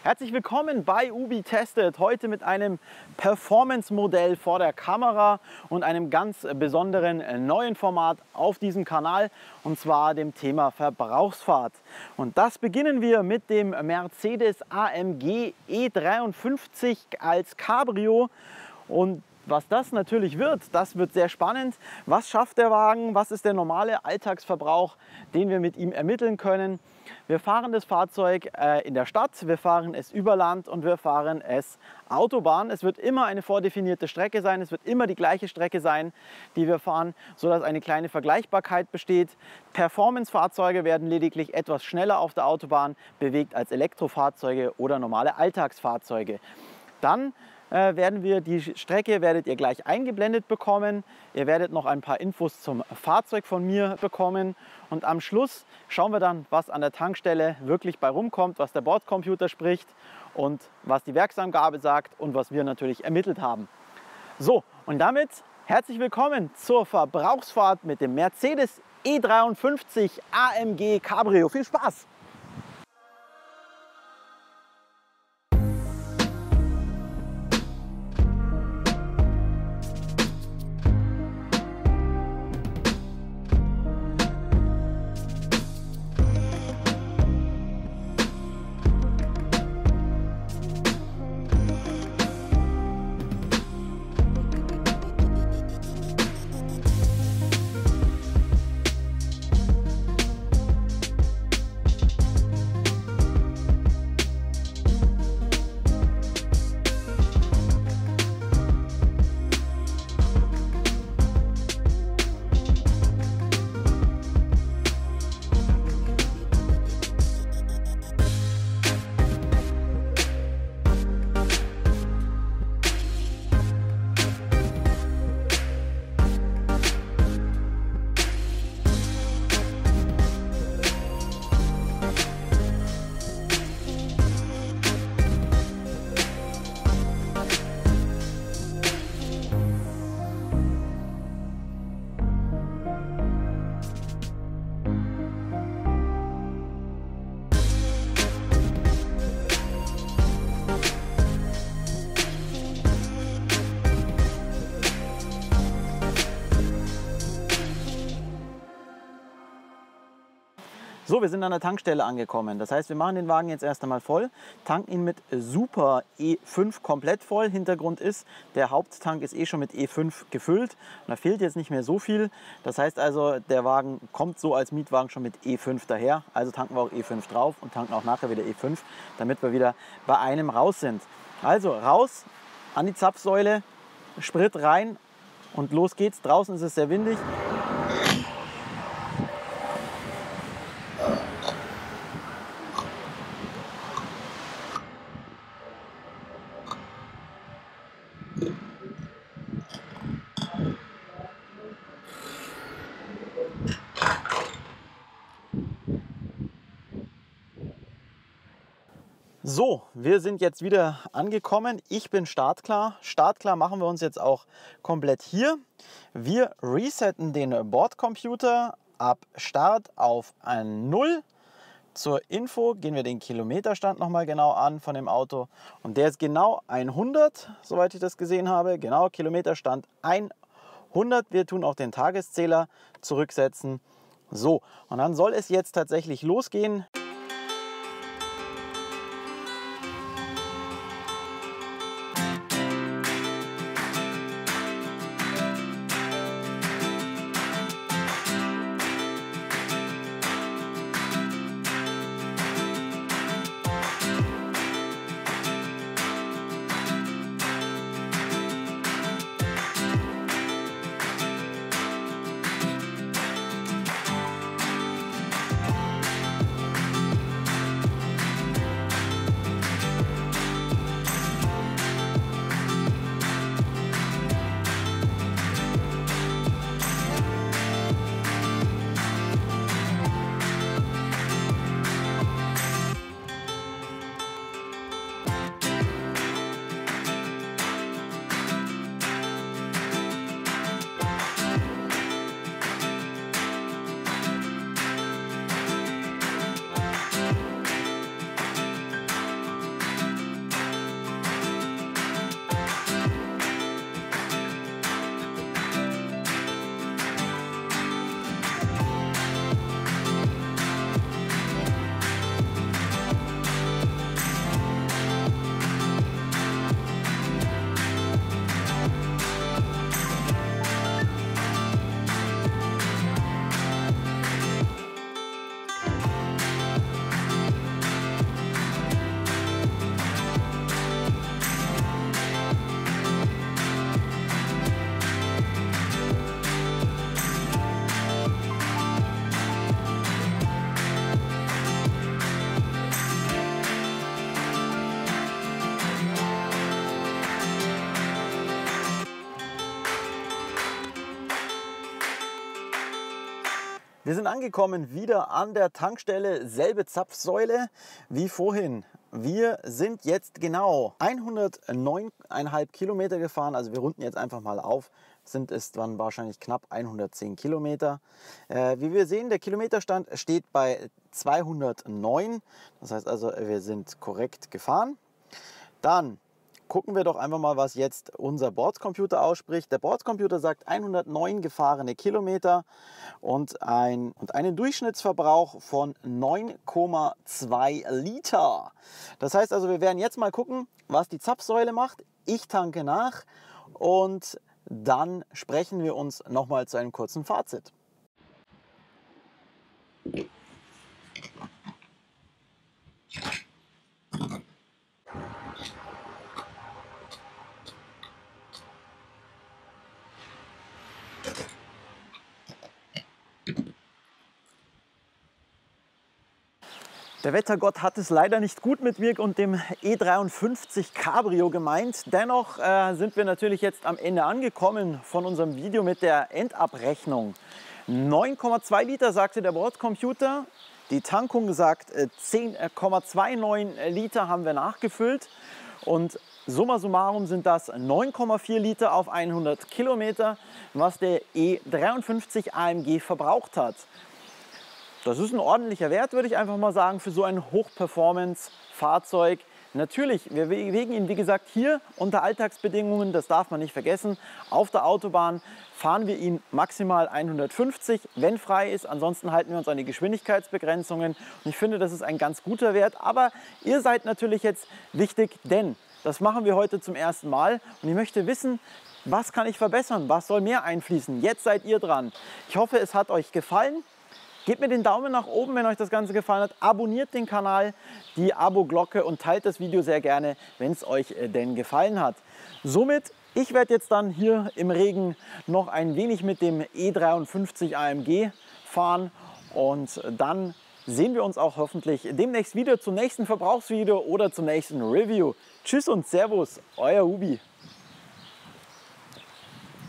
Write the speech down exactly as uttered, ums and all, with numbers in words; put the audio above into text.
Herzlich willkommen bei Ubi Tested, heute mit einem Performance-Modell vor der Kamera und einem ganz besonderen neuen Format auf diesem Kanal, und zwar dem Thema Verbrauchsfahrt. Und das beginnen wir mit dem Mercedes A M G E dreiundfünfzig als Cabrio. Und was das natürlich wird, das wird sehr spannend. Was schafft der Wagen? Was ist der normale Alltagsverbrauch, den wir mit ihm ermitteln können? Wir fahren das Fahrzeug äh, in der Stadt, wir fahren es über Land und wir fahren es Autobahn. Es wird immer eine vordefinierte Strecke sein, es wird immer die gleiche Strecke sein, die wir fahren, sodass eine kleine Vergleichbarkeit besteht. Performance-Fahrzeuge werden lediglich etwas schneller auf der Autobahn bewegt als Elektrofahrzeuge oder normale Alltagsfahrzeuge. Dann äh, werden wir die Strecke, werdet ihr gleich eingeblendet bekommen. Ihr werdet noch ein paar Infos zum Fahrzeug von mir bekommen. Und am Schluss schauen wir dann, was an der Tankstelle wirklich bei rumkommt, was der Bordcomputer spricht und was die Werksangabe sagt und was wir natürlich ermittelt haben. So, und damit herzlich willkommen zur Verbrauchsfahrt mit dem Mercedes E dreiundfünfzig A M G Cabrio. Viel Spaß! So, wir sind an der Tankstelle angekommen. Das heißt, wir machen den Wagen jetzt erst einmal voll, tanken ihn mit Super E fünf komplett voll. Hintergrund ist, der Haupttank ist eh schon mit E fünf gefüllt. Und da fehlt jetzt nicht mehr so viel. Das heißt also, der Wagen kommt so als Mietwagen schon mit E fünf daher. Also tanken wir auch E fünf drauf und tanken auch nachher wieder E fünf, damit wir wieder bei einem raus sind. Also raus an die Zapfsäule, Sprit rein und los geht's. Draußen ist es sehr windig. So, wir sind jetzt wieder angekommen. Ich bin startklar. Startklar machen wir uns jetzt auch komplett hier. Wir resetten den Bordcomputer ab Start auf ein null. Zur Info gehen wir den Kilometerstand nochmal genau an von dem Auto. Und der ist genau hundert, soweit ich das gesehen habe. Genau, Kilometerstand hundert. Wir tun auch den Tageszähler zurücksetzen. So, und dann soll es jetzt tatsächlich losgehen. Wir sind angekommen wieder an der Tankstelle, selbe Zapfsäule wie vorhin. Wir sind jetzt genau hundertneun Komma fünf Kilometer gefahren, also wir runden jetzt einfach mal auf, sind es dann wahrscheinlich knapp hundertzehn Kilometer. Äh, wie wir sehen, der Kilometerstand steht bei zweihundertneun, das heißt also, wir sind korrekt gefahren. Dann gucken wir doch einfach mal, was jetzt unser Bordcomputer ausspricht. Der Bordcomputer sagt hundertneun gefahrene Kilometer und, ein, und einen Durchschnittsverbrauch von neun Komma zwei Liter. Das heißt also, wir werden jetzt mal gucken, was die Zapfsäule macht. Ich tanke nach und dann sprechen wir uns nochmal zu einem kurzen Fazit. Der Wettergott hat es leider nicht gut mit mir und dem E dreiundfünfzig Cabrio gemeint. Dennoch äh, sind wir natürlich jetzt am Ende angekommen von unserem Video mit der Endabrechnung. neun Komma zwei Liter sagte der Bordcomputer. Die Tankung sagt äh, zehn Komma neunundzwanzig Liter haben wir nachgefüllt. Und summa summarum sind das neun Komma vier Liter auf hundert Kilometer, was der E dreiundfünfzig A M G verbraucht hat. Das ist ein ordentlicher Wert, würde ich einfach mal sagen, für so ein Hochperformance-Fahrzeug. Natürlich, wir bewegen ihn, wie gesagt, hier unter Alltagsbedingungen, das darf man nicht vergessen. Auf der Autobahn fahren wir ihn maximal hundertfünfzig, wenn frei ist. Ansonsten halten wir uns an die Geschwindigkeitsbegrenzungen. Und ich finde, das ist ein ganz guter Wert. Aber ihr seid natürlich jetzt wichtig, denn das machen wir heute zum ersten Mal. Und ich möchte wissen, was kann ich verbessern? Was soll mehr einfließen? Jetzt seid ihr dran. Ich hoffe, es hat euch gefallen. Gebt mir den Daumen nach oben, wenn euch das Ganze gefallen hat. Abonniert den Kanal, die Abo-Glocke und teilt das Video sehr gerne, wenn es euch denn gefallen hat. Somit, ich werde jetzt dann hier im Regen noch ein wenig mit dem E dreiundfünfzig A M G fahren und dann sehen wir uns auch hoffentlich demnächst wieder zum nächsten Verbrauchsvideo oder zum nächsten Review. Tschüss und Servus, euer Ubi.